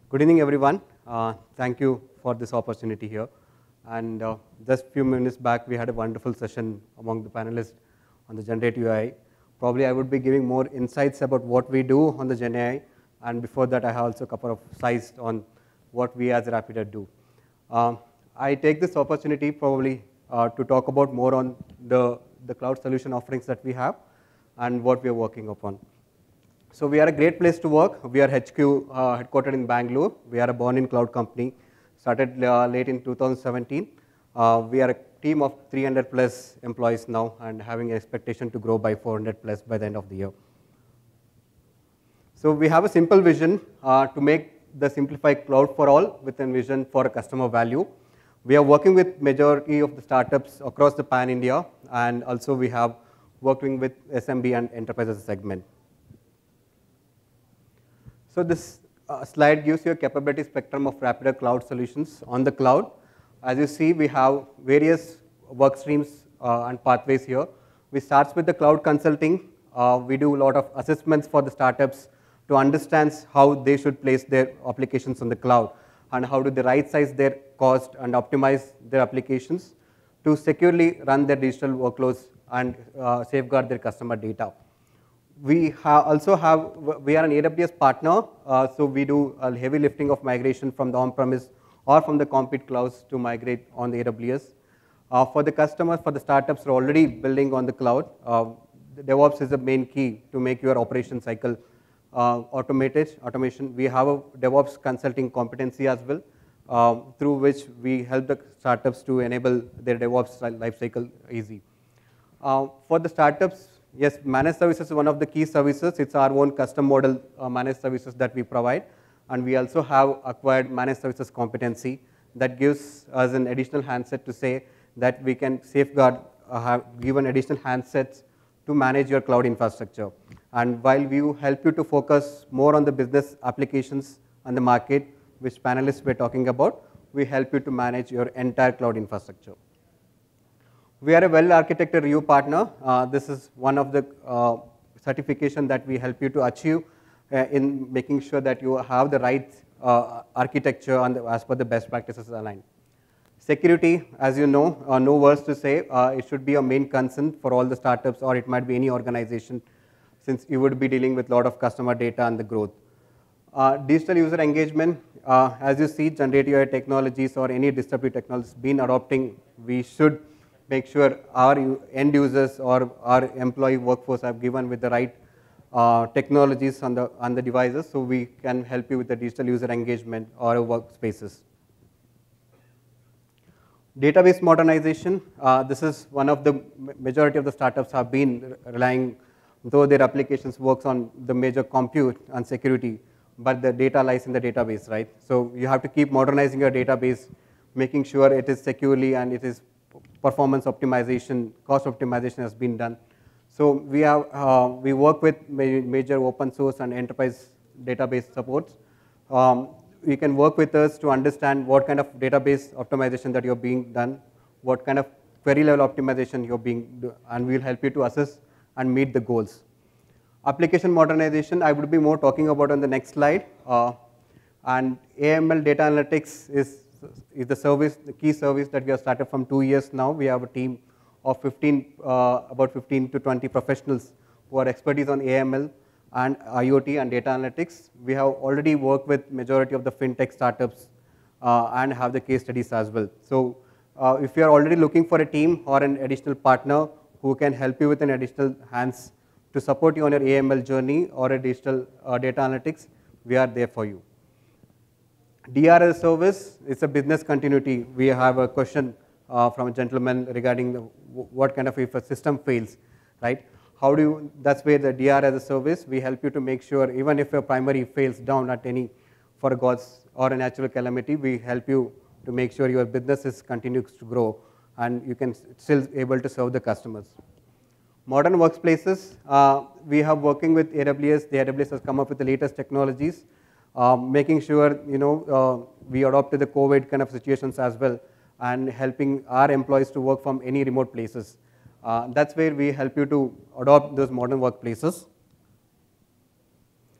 Good evening, everyone. Thank you for this opportunity here. And just a few minutes back, we had a wonderful session among the panelists on the generative AI. Probably I would be giving more insights about what we do on the Gen AI. And before that, I have also a couple of slides on what we as Rapido do. I take this opportunity probably to talk about more on the cloud solution offerings that we have and what we are working upon. So we are a great place to work. We are HQ headquartered in Bangalore. We are a born in cloud company, started late in 2017. We are a team of 300 plus employees now and having an expectation to grow by 400 plus by the end of the year. So we have a simple vision to make the simplified cloud for all with a vision for a customer value. We are working with majority of the startups across the pan India, and also we have working with SMB and enterprises segment. So this slide gives you a capability spectrum of Rapido cloud solutions on the cloud. As you see, we have various work streams and pathways here. We start with the cloud consulting. We do a lot of assessments for the startups to understand how they should place their applications on the cloud and how do they right size their cost and optimize their applications to securely run their digital workloads and safeguard their customer data. We also have, we are an AWS partner, so we do a heavy lifting of migration from the on-premise or from the compute clouds to migrate on the AWS. For the customers, for the startups who are already building on the cloud, DevOps is the main key to make your operation cycle automation. We have a DevOps consulting competency as well, through which we help the startups to enable their DevOps lifecycle easy. For the startups, yes, managed services is one of the key services. It's our own custom model managed services that we provide. And we also have acquired managed services competency that gives us an additional handset to say that we can safeguard, give an additional handsets to manage your cloud infrastructure. And while we help you to focus more on the business applications and the market, which panelists were talking about, we help you to manage your entire cloud infrastructure. We are a well-architected review partner. This is one of the certification that we help you to achieve in making sure that you have the right architecture and as per the best practices aligned. Security, as you know, no words to say. It should be a main concern for all the startups, or it might be any organization, since you would be dealing with a lot of customer data and the growth. Digital user engagement, as you see, generative AI technologies or any disruptive technologies been adopting, we should make sure our end users or our employee workforce are given with the right technologies on the devices, so we can help you with the digital user engagement or workspaces. Database modernization, this is one of the majority of the startups have been relying, though their applications works on the major compute and security, but the data lies in the database, right? So you have to keep modernizing your database, making sure it is securely and it is performance optimization, cost optimization has been done. So we work with major open source and enterprise database supports. You can work with us to understand what kind of database optimization that you're being done, what kind of query level optimization you're being, and we'll help you to assess and meet the goals. Application modernization, I would be more talking about on the next slide. And AML data analytics is the service, the key service that we have started from 2 years now. We have a team of about 15 to 20 professionals who are expertise on AML and IoT and data analytics. We have already worked with majority of the fintech startups and have the case studies as well. So if you are already looking for a team or an additional partner who can help you with an additional hands to support you on your AML journey or a digital data analytics, we are there for you. DR as a service is a business continuity. We have a question from a gentleman regarding what kind of if a system fails, right? How do you, that's where the DR as a service, we help you to make sure even if your primary fails down at any, for God's or a natural calamity, we help you to make sure your business is continues to grow and you can still able to serve the customers. Modern workplaces, we have working with AWS. The AWS has come up with the latest technologies, making sure we adopt to the COVID kind of situations as well, and helping our employees to work from any remote places. That's where we help you to adopt those modern workplaces.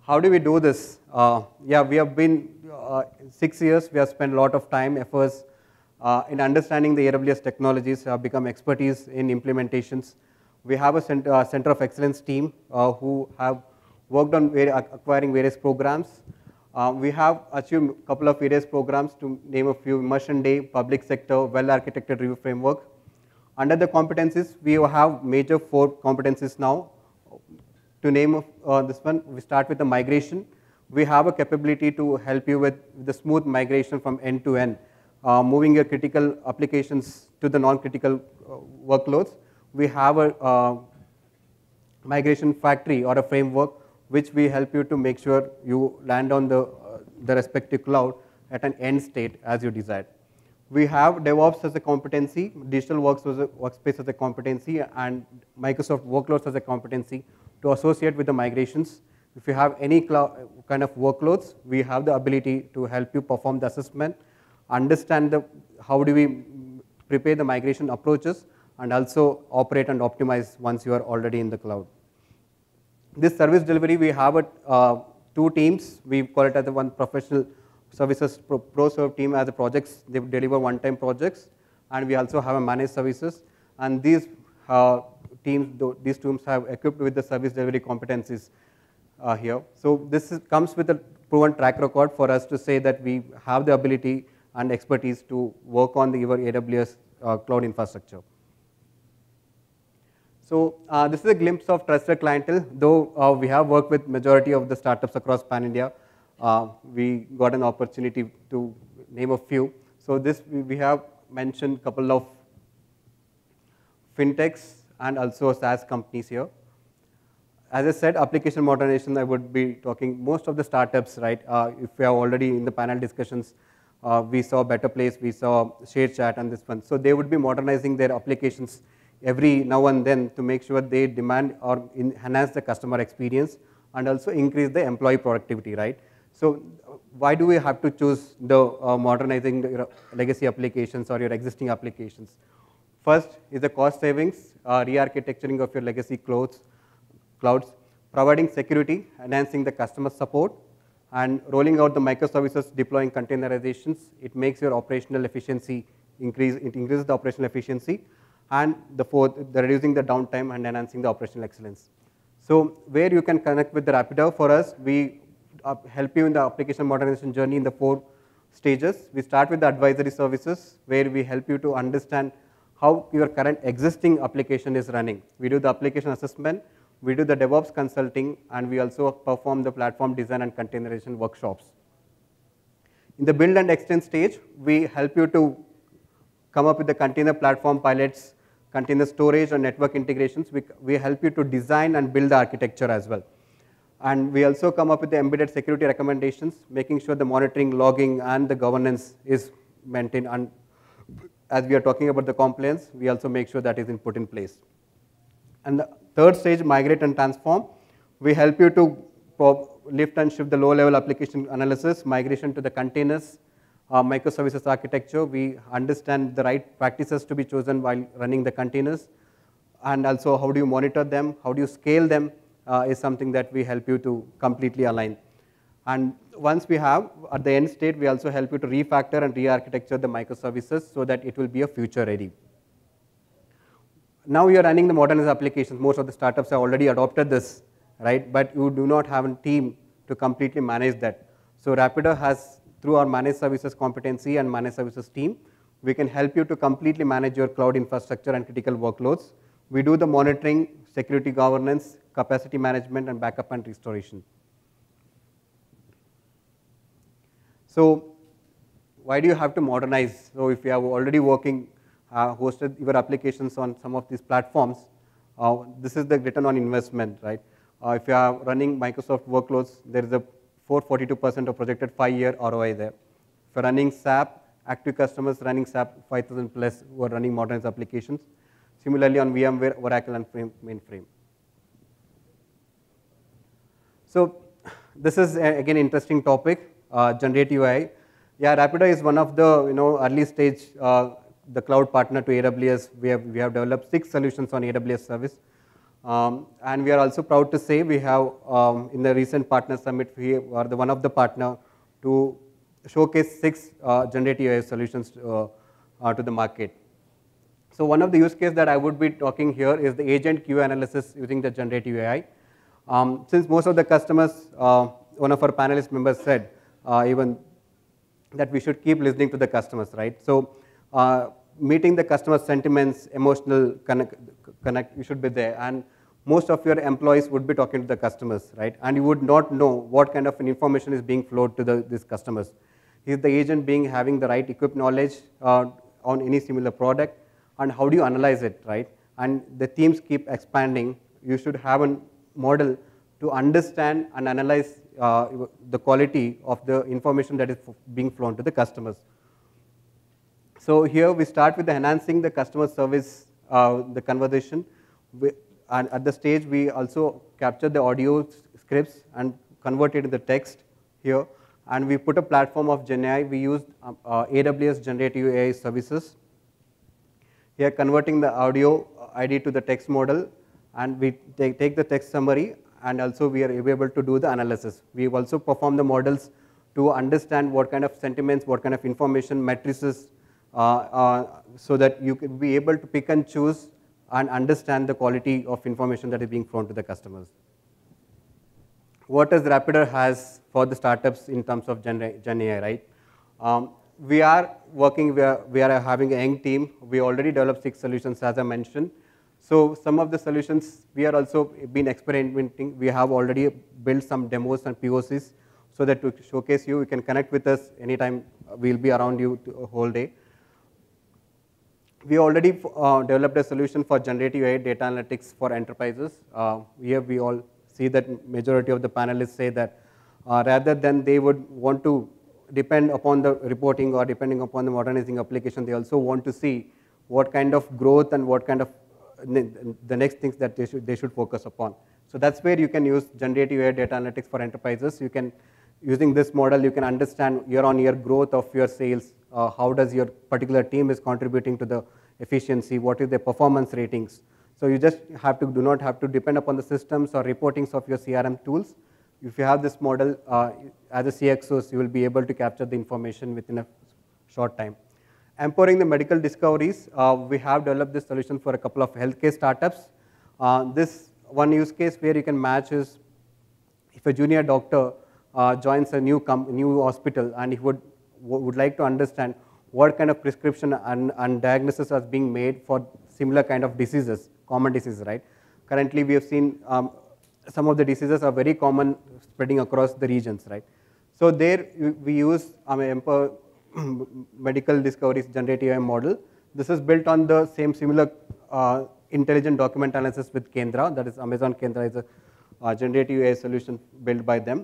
how do we do this? Yeah, we have been 6 years. We have spent a lot of time, efforts in understanding the AWS technologies. Have become expertise in implementations. We have a center of excellence team who have worked on acquiring various programs. We have achieved a couple of various programs, to name a few: Immersion Day, Public Sector, Well-Architected Review Framework. Under the competencies, we have major 4 competencies now. To name this one, we start with the migration. We have a capability to help you with the smooth migration from end to end, moving your critical applications to the non-critical workloads. We have a migration factory or a framework which we help you to make sure you land on the respective cloud at an end state as you desired. We have DevOps as a competency, digital workspace as a competency, and Microsoft Workloads as a competency to associate with the migrations. If you have any kind of workloads, we have the ability to help you perform the assessment, understand how do we prepare the migration approaches, and also operate and optimize once you are already in the cloud. This service delivery, we have 2 teams. We call it as the one professional services pro-serve team as a projects. They deliver one-time projects, and we also have a managed services. And these teams have equipped with the service delivery competencies here. So this comes with a proven track record for us to say that we have the ability and expertise to work on your AWS cloud infrastructure. So this is a glimpse of trusted clientele. Though we have worked with majority of the startups across Pan India, we got an opportunity to name a few. So this we have mentioned a couple of fintechs and also SaaS companies here. As I said, application modernization, I would be talking most of the startups, right? If we are already in the panel discussions, we saw Better Place, we saw ShareChat and this one. So they would be modernizing their applications every now and then to make sure they demand or enhance the customer experience and also increase the employee productivity, right? So why do we have to choose the modernizing the legacy applications or your existing applications? First is the cost savings, re-architecturing of your legacy clouds, providing security, enhancing the customer support, and rolling out the microservices, deploying containerizations. It makes your operational efficiency increase. It increases the operational efficiency. And the fourth, the reducing the downtime and enhancing the operational excellence. So where you can connect with the Rapido, for us, we help you in the application modernization journey in the 4 stages. We start with the advisory services, where we help you to understand how your current existing application is running. We do the application assessment, we do the DevOps consulting, and we also perform the platform design and containerization workshops. In the build and extend stage, we help you to come up with the container platform pilots, container storage and network integrations. We help you to design and build the architecture as well. And we also come up with the embedded security recommendations, making sure the monitoring, logging, and the governance is maintained. And as we are talking about the compliance, we also make sure that is put in place. And the third stage, migrate and transform. We help you to lift and shift the low-level application analysis, migration to the containers, microservices architecture. We understand the right practices to be chosen while running the containers, and also how do you monitor them, how do you scale them is something that we help you to completely align. And once we have, at the end state, we also help you to refactor and re-architecture the microservices so that it will be a future ready. Now you're running the modernized applications. Most of the startups have already adopted this, right? But you do not have a team to completely manage that. So Rapido has, through our managed services competency and managed services team, we can help you to completely manage your cloud infrastructure and critical workloads. We do the monitoring, security governance, capacity management, and backup and restoration. So why do you have to modernize? So if you are already working, hosted your applications on some of these platforms, this is the return on investment, right? If you are running Microsoft workloads, there is a 442% of projected 5-year ROI there. If you're running SAP, active customers running SAP 5,000 plus who are running modernized applications. Similarly on VMware, Oracle, and mainframe. So this is again interesting topic, generative AI. Yeah, Rapido is one of the early stage the cloud partner to AWS. We have developed 6 solutions on AWS service. And we are also proud to say we have, in the recent partner summit, we are the one of the partner to showcase 6 generative AI solutions to the market. So one of the use cases that I would be talking here is the agent queue analysis using the generative AI. Since most of the customers, one of our panelist members said even that we should keep listening to the customers, right? So meeting the customer sentiments, emotional connect, you should be there. And most of your employees would be talking to the customers, right? And you would not know what kind of an information is being flowed to these customers. Is the agent having the right equipped knowledge on any similar product? And how do you analyze it, right? And the teams keep expanding. You should have a model to understand and analyze the quality of the information that is being flown to the customers. So here we start with enhancing the customer service, the conversation. And at the stage, we also capture the audio scripts and convert it into text here. And we put a platform of GenAI. We used AWS Generative AI services. Here, converting the audio ID to the text model, and we take the text summary, and also we are able to do the analysis. We also perform the models to understand what kind of sentiments, what kind of information, matrices, so that you can be able to pick and choose and understand the quality of information that is being flown to the customers. What does Rapido has for the startups in terms of GenAI, right? We are working, we are having a young team. We already developed 6 solutions, as I mentioned. So some of the solutions, we are also been experimenting. We have already built some demos and POCs so that to showcase you can connect with us anytime. We'll be around you a whole day. We already developed a solution for generative AI data analytics for enterprises. Here we all see that majority of the panelists say that rather than they would want to depend upon the reporting or depending upon the modernizing application, they also want to see what kind of growth and what kind of the next things that they should focus upon. So that's where you can use generative AI data analytics for enterprises. You can, using this model, you can understand year-on-year growth of your sales. How does your particular team is contributing to the efficiency? What is their performance ratings? So you just do not have to depend upon the systems or reportings of your CRM tools. If you have this model as a CXOs, you will be able to capture the information within a short time. Empowering the medical discoveries, we have developed this solution for a couple of healthcare startups. This one use case where you can match is if a junior doctor joins a new hospital and he would like to understand what kind of prescription and diagnosis is being made for similar kind of diseases, common diseases, right? Currently, we have seen some of the diseases are very common, spreading across the regions, right? So there we use Empower Medical Discoveries generative AI model. This is built on the similar intelligent document analysis with Kendra. That is Amazon Kendra is a generative AI solution built by them.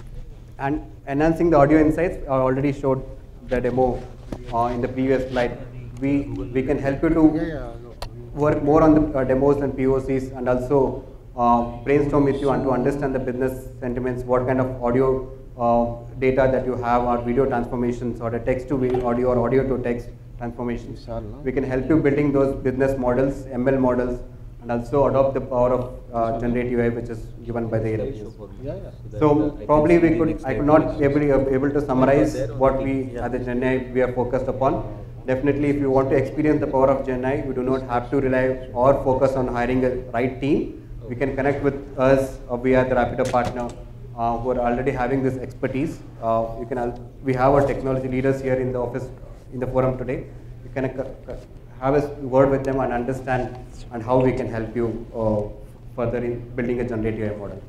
And enhancing the audio insights, I already showed the demo in the previous slide. We can help you to work more on the demos and POCs, and also brainstorm with you and to understand the business sentiments, what kind of audio data that you have, or video transformations, or the text to audio or audio to text transformations. We can help you building those business models, ML models, and also adopt the power of generative AI, which is given by the AWS. So probably I could not be able to summarize what we as a GenAI we are focused upon. Definitely, if you want to experience the power of GenAI, you do not have to rely or focus on hiring a right team. We can connect with us, or we are the Rapido partner who are already having this expertise. We have our technology leaders here in the office, in the forum today. You can have a word with them and understand and how we can help you further in building a generative AI model.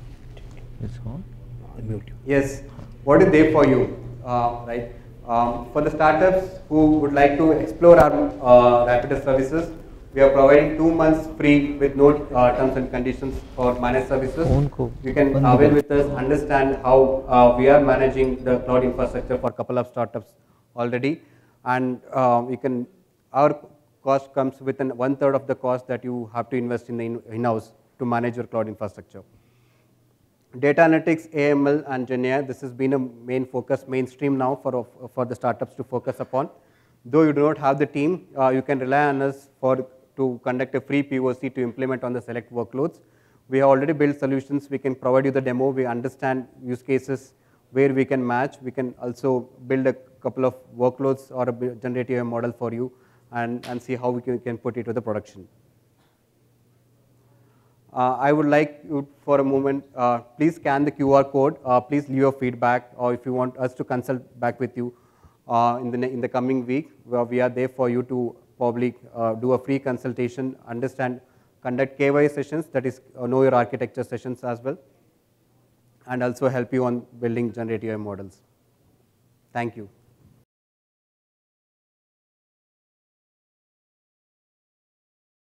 Yes, what is there for you, right? For the startups who would like to explore our Rapido services, we are providing 2 months free with no terms and conditions for managed services. You can avail with us, understand how we are managing the cloud infrastructure for a couple of startups already, and our cost comes within 1/3 of the cost that you have to invest in the in-house to manage your cloud infrastructure. Data analytics, AML, and GenAI, this has been a main focus, mainstream now for the startups to focus upon. Though you do not have the team, you can rely on us for to conduct a free POC to implement on the select workloads. We have already built solutions. We can provide you the demo. We understand use cases where we can match. We can also build a couple of workloads or a generative AI model for you and see how we can put it to the production. I would like you for a moment, please scan the QR code, please leave your feedback, or if you want us to consult back with you in the coming week, we are there for you to probably do a free consultation, conduct KYC sessions, that is know your architecture sessions as well, and also help you on building generative AI models. Thank you.